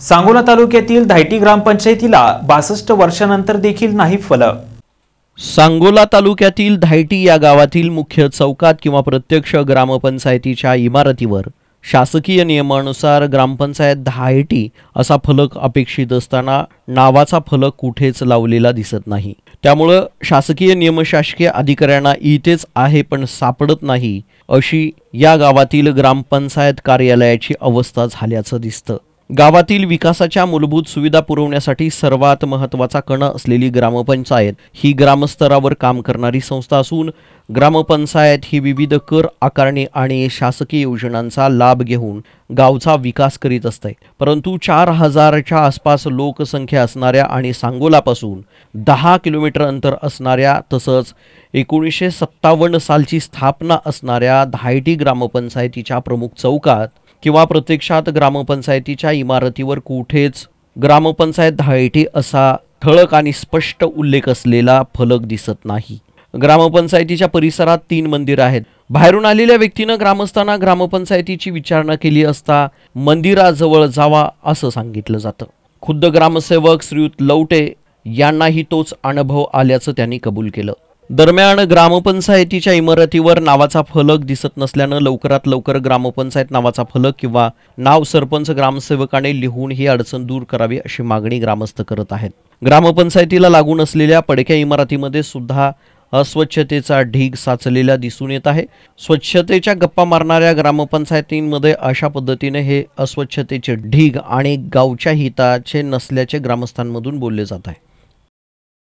सांगोला तालुक्यातील धायटी ग्रामपंचायतीला 62 वर्षांनंतर देखील नाही फलं। सांगोला तालुक्यातील धायटी या गावातील मुख्य चौकात किंवा प्रत्यक्ष ग्रामपंचायतीच्या इमारतीवर शासकीय नियमानुसार ग्रामपंचायत धायटी असा फलक अपेक्षित असताना नावाचा फलक कुठेच लावलेला दिसत नाही। त्यामुळे शासकीय नियमशासकीय अधिकाऱ्यांना इथेच आहे पण सापडत नाही अशी या गावातील ग्रामपंचायत कार्यालयाची अवस्था झाल्याचं दिसतं। गावातील विकासाच्या मूलभूत सुविधा पुरवण्यासाठी सर्वात महत्त्वाचा कणा असलेली ग्रामपंचायत ही ग्रामस्तरावर काम करणारी संस्था असून ग्रामपंचायत ही विविध कर आकारणी आणि शासकीय योजनांचा लाभ घेऊन गावचा विकास करीत असते। परंतु 4000च्या आसपास लोकसंख्या असणाऱ्या आणि सांगोलापासून 10 किलोमीटर अंतर असणाऱ्या तसंच 1957 सालची स्थापना असणाऱ्या धायटी ग्रामपंचायतीच्या प्रमुख चौकात किंवा प्रत्यक्षात ग्रामपंचायतीच्या इमारतीवर कुठेच ग्रामपंचायत धायटी असा ठळक आणि स्पष्ट उल्लेख असलेला फलक दिसत नाही। ग्रामपंचायतीच्या परिसरात 3 मंदिरं आहेत। बाहेरून आलेल्या व्यक्तीनं ग्रामस्थांना ग्रामपंचायतीची विचारणा केली असता मंदिराजवळ जावा असं सांगितलं जातं। खुद्द ग्रामसेवक श्रीयुत लवटे यांनाही तोच अनुभव आल्याचं त्यांनी कबूल केलं। दरम्यान ग्रामपंचायतीच्या इमारतीवर नावाचा फलक दिसत नसल्यानं लवकरात लवकर ग्रामपंचायत नावाचा फलक किंवा नाव सरपंच ग्रामसेवकाने लिहून ही अडचण दूर करावी अशी मागणी ग्रामस्थ करत आहेत। ग्रामपंचायतीला लागून असलेल्या पडक्या इमारतीमध्ये सुद्धा अस्वच्छतेचा ढीग साचलेला दिसून येत आहे। स्वच्छतेच्या गप्पा मारणाऱ्या ग्रामपंचायतींमध्ये अशा पद्धतीने हे अस्वच्छतेचे ढीग आणि गावच्या हिताचे नसल्याचे ग्रामस्थांमधून बोलले जात आहे।